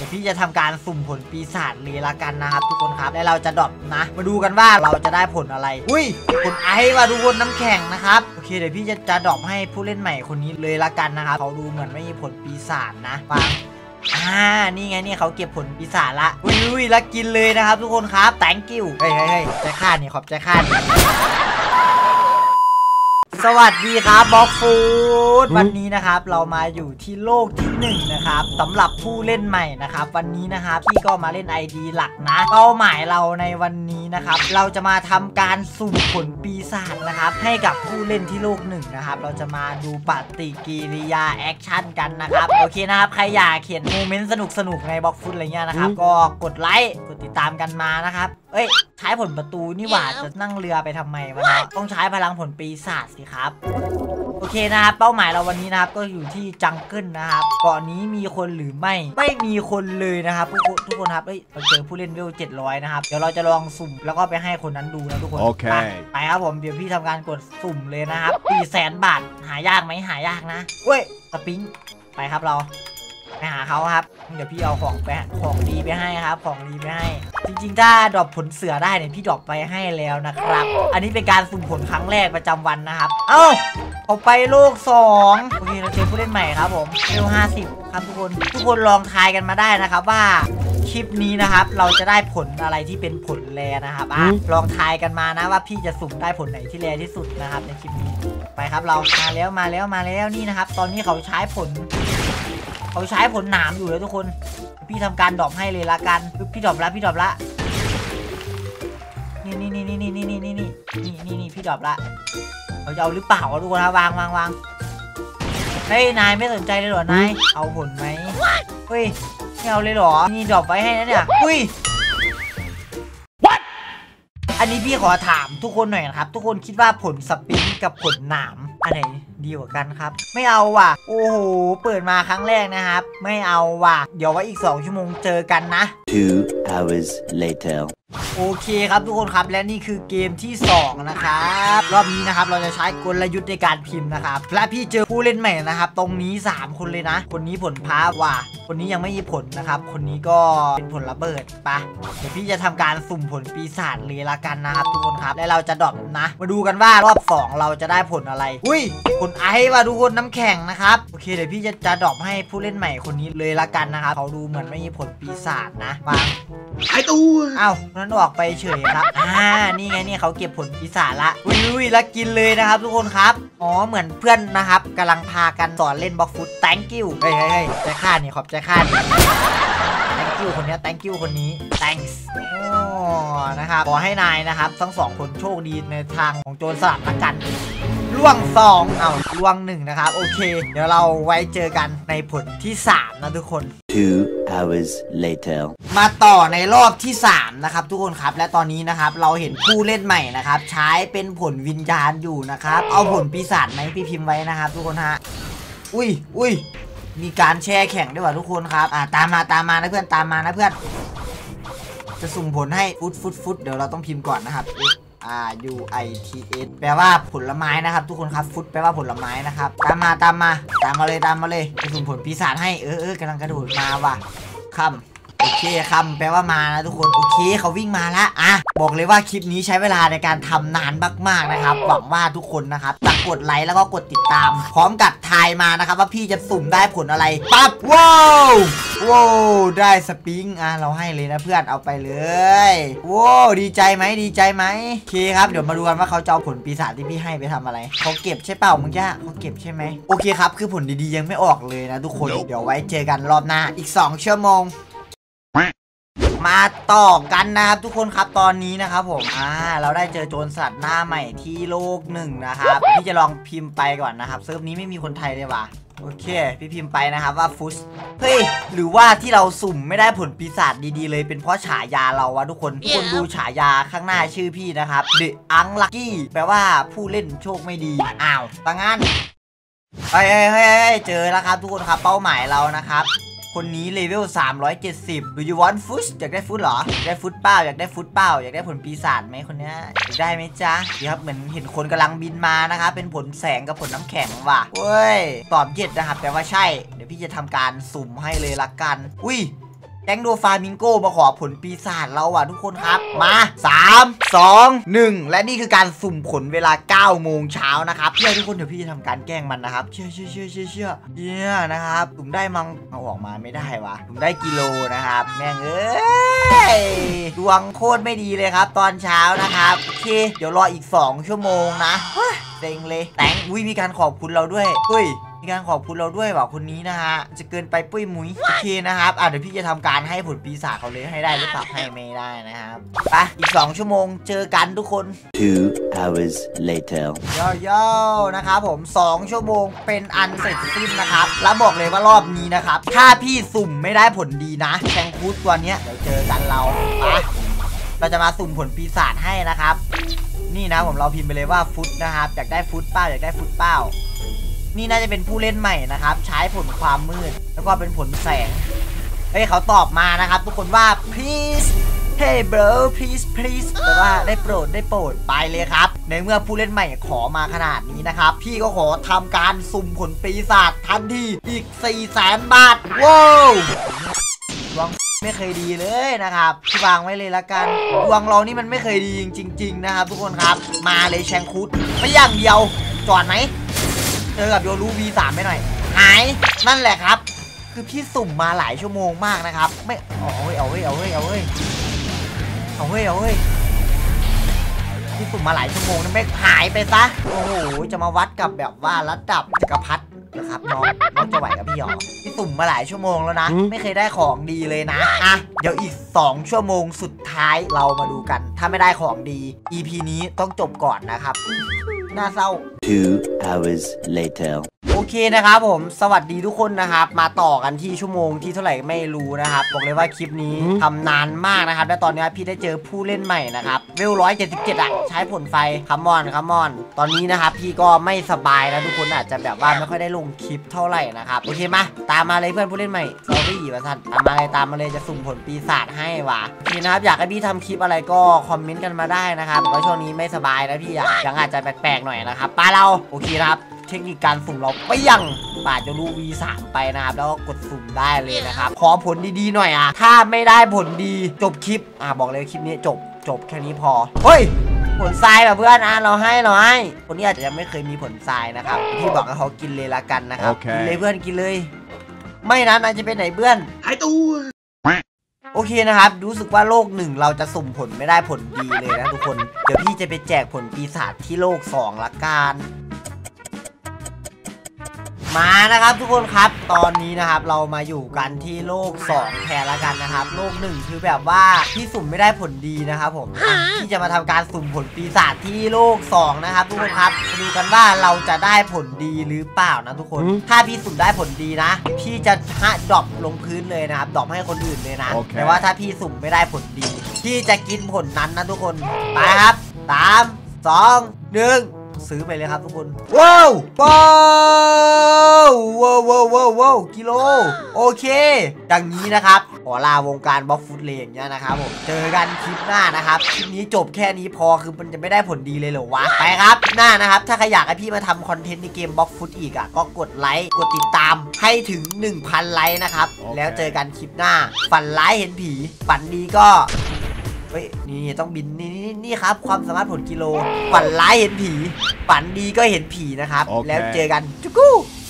ดี๋ยวพี่จะทำการสุ่มผลปีศาจเลยละกันนะครับทุกคนครับแล้วเราจะดรอปนะมาดูกันว่าเราจะได้ผลอะไรอุ้ยผลไอว่ะทุกคนน้ำแข็งนะครับโอเคเดี๋ยวพี่จะดรอปให้ผู้เล่นใหม่คนนี้เลยละกันนะครับเขาดูเหมือนไม่มีผลปีศาจนะฟังนี่ไงนี่เขาเก็บผลปีศาจละอุ้ยแล้วกินเลยนะครับทุกคนครับ thank you เฮ้ยใจข้านี่ขอบใจข้านี่สวัสดีครับบล็อกฟูดวันนี้นะครับเรามาอยู่ที่โลกที่1นะครับสำหรับผู้เล่นใหม่นะครับวันนี้นะครับพี่ก็มาเล่น ID หลักนะเป้าหมายเราในวันนี้นะครับเราจะมาทำการสุ่มผลปีศาจนะครับให้กับผู้เล่นที่โลก1นะครับเราจะมาดูปฏิกิริยาแอคชั่นกันนะครับโอเคนะครับใครอยากเห็นโมเมนต์สนุกในบล็อกฟูดอะไรเงี้ยนะครับก็กดไลค์กดติดตามกันมานะครับใช้ผลประตูนี่หว่าจะนั่งเรือไปทำไมวะเนาะต้องใช้พลังผลปีศาจสิครับโอเคนะครับเป้าหมายเราวันนี้นะครับก็อยู่ที่จังเกิลนะครับเกาะนี้มีคนหรือไม่มีคนเลยนะครับทุกคนครับเราเจอผู้เล่นเวล700นะครับเดี๋ยวเราจะลองสุ่มแล้วก็ไปให้คนนั้นดูนะทุกคนโอเคไปครับผมเดี๋ยวพี่ทำการกดสุ่มเลยนะครับ400,000 บาทหายากไหมหายากนะสปริงไปครับเราไปหาเขาครับเดี๋ยวพี่เอาของดีไปให้ครับของดีไปให้จริงๆถ้าดรอปผลเสือได้เนี่ยพี่ดรอปไปให้แล้วนะครับอันนี้เป็นการสุ่มผลครั้งแรกประจำวันนะครับเอาไปโลก2โอเคเราเจอผู้เล่นใหม่ครับผมเลเวล50ครับทุกคนลองทายกันมาได้นะครับว่าคลิปนี้นะครับเราจะได้ผลอะไรที่เป็นผลแรนะครับลองทายกันมานะว่าพี่จะสุ่มได้ผลไหนที่แรที่สุดนะครับในคลิปนี้ไปครับเรามาแล้วนี่นะครับตอนนี้เขาใช้ผลหนามอยู่แล้วทุกคนพี่ทำการดรอปให้เลยละกันพี่ดรอปละนี่พี่ดรอปละเราจะเอาหรือเปล่าทุกคนนะวางเฮ้ยนายไม่สนใจเลยเหรอนายเอาผลไหมเฮ้ยไม่เอาเลยเหรอนี่ดรอปไว้ให้นะเนี่ยอันนี้พี่ขอถามทุกคนหน่อยนะครับทุกคนคิดว่าผลสปริงกับผลหนามอันไหนดีกว่ากันครับไม่เอาว่ะโอ้โหเปิดมาครั้งแรกนะครับไม่เอาว่ะเดี๋ยวไว้อีก2 ชั่วโมงเจอกันนะ 2 hours later โอเคครับทุกคนครับและนี่คือเกมที่2นะครับรอบนี้นะครับเราจะใช้กลยุทธ์ในการพิมพ์นะครับและพี่เจอผู้เล่นใหม่นะครับตรงนี้3 คนเลยนะคนนี้ผลพาว่ะคนนี้ยังไม่มีผลนะครับคนนี้ก็เป็นผลระเบิดปะเดี๋ยวพี่จะทำการสุ่มผลปีศาจเลยละกันนะครับทุกคนครับและเราจะดรอปนะมาดูกันว่ารอบ2เราจะได้ผลอะไรผลไอว่ะทุกคนน้ำแข็งนะครับโอเคเดี๋ยวพี่จะดรอปให้ผู้เล่นใหม่คนนี้เลยละกันนะครับเขาดูเหมือนไม่มีผลปีศาจนะวางไอตัวนั้นออกไปเฉยครับนี่ไงนี่เขาเก็บผลปีศาจละอุ้ยแล้วกินเลยนะครับทุกคนครับเหมือนเพื่อนนะครับกำลังพากันสอนเล่นบล็อกฟุต thank you เฮ้ยใจข้านี่ขอบใจข้านี่ thank you คนนี้ thank you คนนี้ thanks นะครับขอให้นายนะครับทั้ง2 คนโชคดีในทางของโจรสลัดละกันล่วง2ล่วง1นะครับโอเคเดี๋ยวเราไว้เจอกันในผลที่3นะทุกคน 2 hours later มาต่อในรอบที่3นะครับทุกคนครับและตอนนี้นะครับเราเห็นผู้เล่นใหม่นะครับใช้เป็นผลวิญญาณอยู่นะครับเอาผลปีศาจไหมพี่พิมพ์ไว้นะครับทุกคนฮะอุ้ยมีการแช่แข่งด้วยว่ะทุกคนครับตามมานะเพื่อนตามมานะเพื่อนจะสุ่มผลให้ฟุตเดี๋ยวเราต้องพิมพ์ก่อนนะครับFRUITS แปลว่าผลไม้นะครับทุกคนครับฟุตแปลว่าผลไม้นะครับตามมาเลยจะสุ่มผลปีศาจให้กำลังกระโดดมาว่ะค่ำโอเคค่ำแปลว่ามานะทุกคนโอเคเขาวิ่งมาละบอกเลยว่าคลิปนี้ใช้เวลาในการทำนานมากๆนะครับหวังว่าทุกคนนะครับจะกดไลค์แล้วก็กดติดตามพร้อมกับทายมานะครับว่าพี่จะสุ่มได้ผลอะไรปั๊บว้าวได้สปริงเราให้เลยนะเพื่อนเอาไปเลยดีใจไหมโอเคครับเดี๋ยวมาดูกันว่าเขาจะเอาผลปีศาจที่พี่ให้ไปทำอะไรเขาเก็บใช่เปล่าเมื่อกี้เขาเก็บใช่ไหมโอเคครับคือผลดีๆยังไม่ออกเลยนะทุกคนเดี๋ยวไว้เจอกันรอบหน้าอีก2 ชั่วโมงมาต่อกันนะครับทุกคนครับตอนนี้นะครับผมเราได้เจอโจรสลัดหน้าใหม่ที่โลก1นะครับพี่จะลองพิมพ์ไปก่อนนะครับเซิร์ฟนี้ไม่มีคนไทยเลยว่ะโอเคพี่พิมพ์ไปนะครับว่าฟุสหรือว่าที่เราสุ่มไม่ได้ผลปีศาจดีๆเลยเป็นเพราะฉายาเราวะทุกคนดูฉายาข้างหน้าชื่อพี่นะครับ The Unlucky แปลว่าผู้เล่นโชคไม่ดีตั้งงั้นเจอแล้วครับทุกคนครับเป้าหมายเรานะครับคนนี้เลเวล370 Do you want food อยากได้ฟุตเหรออยากได้ฟุตเปล่าอยากได้ผลปีศาจไหมคนนี้อยากได้ไหมจ๊ะดีครับเหมือนเห็นคนกำลังบินมานะครับเป็นผลแสงกับผลน้ำแข็งว่ะตอบเย็ดนะครับแปลว่าใช่เดี๋ยวพี่จะทำการสุ่มให้เลยละกันแก๊งโดฟามิงโกมาขอผลปีศาจเราอ่ะทุกคนครับมา3 2 1และนี่คือการสุ่มผลเวลา9 โมงเช้านะครับเชื่อทุกคนเดี๋ยวพี่จะทำการแกล้งมันนะครับเชื่อนะครับสุ่มได้มังเอาออกมาไม่ได้วะสุ่มได้กิโลนะครับแม่งเอ้ยดวงโคตรไม่ดีเลยครับตอนเช้านะครับโอเคเดี๋ยวรออีก2 ชั่วโมงนะเซ็งเลยแต่งมีการขอบคุณเราด้วยมีการขอบคุณเราด้วยว่ะคนนี้นะฮะจะเกินไปปุ้ยมุ้ยโอเคนะครับเดี๋ยวพี่จะทำการให้ผลปีศาจเขาเลยให้ได้หรือเปล่าให้ไม่ได้นะครับไปอีก2 ชั่วโมงเจอกันทุกคน 2 hours later ย่อนะครับผม2 ชั่วโมงเป็นอันเสร็จสิ้นนะครับแล้วบอกเลยว่ารอบนี้นะครับถ้าพี่สุ่มไม่ได้ผลดีนะแชงคูดตัวเนี้ยเดี๋ยวเจอกันเราจะมาสุ่มผลปีศาจให้นะครับนี่นะผมเราพิมพ์ไปเลยว่าฟุตนะครับอยากได้ฟุตเป้านี่น่าจะเป็นผู้เล่นใหม่นะครับใช้ผลความมืดแล้วก็เป็นผลแสงเขาตอบมานะครับทุกคนว่า please hey bro please แต่ว่าได้โปรดไปเลยครับในเมื่อผู้เล่นใหม่ขอมาขนาดนี้นะครับพี่ก็ขอทำการสุ่มผลปีศาจทันทีอีก 400,000 บาทว้าวดวงไม่เคยดีเลยนะครับที่วางไว้เลยละกันดวงเรานี่มันไม่เคยดีจริงๆนะครับทุกคนครับมาเลยแชงคุดไม่อย่างเดียวจอดไหมเจอกับโยรู V3 ไปหน่อยหายนั่นแหละครับคือพี่สุ่มมาหลายชั่วโมงมากนะครับไม่เอาเฮ้ยพี่สุ่มมาหลายชั่วโมงนั่นไม่หายไปซะโอ้โหจะมาวัดกับแบบว่าระดับจักรพรรดินะครับน้องจะไหวกับพี่หรอพี่สุ่มมาหลายชั่วโมงแล้วนะไม่เคยได้ของดีเลยนะเดี๋ยวอีก2 ชั่วโมงสุดท้ายเรามาดูกันถ้าไม่ได้ของดี EP นี้ต้องจบก่อนนะครับน่าเศร้า 2 hours later โอเคนะครับผมสวัสดีทุกคนนะครับมาต่อกันที่ชั่วโมงที่เท่าไหร่ไม่รู้นะครับบอกเลยว่าคลิปนี้ทำนานมากนะครับและตอนนี้พี่ได้เจอผู้เล่นใหม่นะครับเวล177ใช้ผลไฟคัมมอนตอนนี้นะครับพี่ก็ไม่สบายนะทุกคนอาจจะแบบว่าไม่ค่อยได้ลงคลิปเท่าไหร่นะครับโอเคมาตามมาเลยเพื่อนผู้เล่นใหม่เราไม่หยีว่าท่านตามมาเลยจะสุ่มผลปีศาจให้ว่ะโอเคนะครับอยากให้พี่ทำคลิปอะไรก็คอมเมนต์กันมาได้นะครับเพราะช่วงนี้ไม่สบายนะพี่ยังอาจจะแปลกๆหน่อยนะครับป้าเราโอเคนะครับเทคนิคการสุ่มเราไปยังปาดจะรู้ V3 ไปนะครับแล้วก็กดสุ่มได้เลยนะครับขอผลดีๆหน่อยถ้าไม่ได้ผลดีจบคลิปบอกเลยคลิปนี้จบแค่นี้พอเฮ้ยผลทรายแบบเพื่อนเราให้คนนี้อาจจะยังไม่เคยมีผลทรายนะครับพี่บอกให้เขากินเลยละกันนะครับกินเลยเพื่อนกินเลยไม่นะนายจะไปไหนเพื่อนหายตัวโอเคนะครับรู้สึกว่าโลก1เราจะสุ่มผลไม่ได้ผลดีเลยนะทุกคนเดี๋ยวพี่จะไปแจกผลปีศาจที่โลก2ละกันมานะครับทุกคนครับตอนนี้นะครับเรามาอยู่กันที่โลก2แทนละกันนะครับโลก1คือแบบว่าที่สุ่มไม่ได้ผลดีนะครับผมที่จะมาทำการสุ่มผลปีศาจที่โลก2นะครับทุกคนครับมาดูกันว่าเราจะได้ผลดีหรือเปล่านะทุกคนถ้าพี่สุ่มได้ผลดีนะพี่จะดรอปลงพื้นเลยนะครับดรอปให้คนอื่นเลยนะแต่ว่าถ้าพี่สุ่มไม่ได้ผลดีพี่จะกินผลนั้นนะทุกคนไปครับ3 2 1ซื้อไปเลยครับทุกคนว้าวกิโลโอเคอย่างนี้นะครับขอลาวงการบล็อกฟุตเลยอย่างเงี้ยนะครับผมเจอกันคลิปหน้านะครับคลิปนี้จบแค่นี้พอคือมันจะไม่ได้ผลดีเลยเหรอวะไปครับหน้านะครับถ้าใครอยากให้พี่มาทำคอนเทนต์ในเกมบล็อกฟุตอีกก็กดไลค์กดติดตามให้ถึง 1,000 ไลค์นะครับแล้วเจอกันคลิปหน้าฝันร้ายเห็นผีฝันดีก็นี่ต้องบินนี่ครับความสามารถผลกิโลฝันร้ายเห็นผีฝันดีก็เห็นผีนะครับแล้วเจอกันจุ๊ก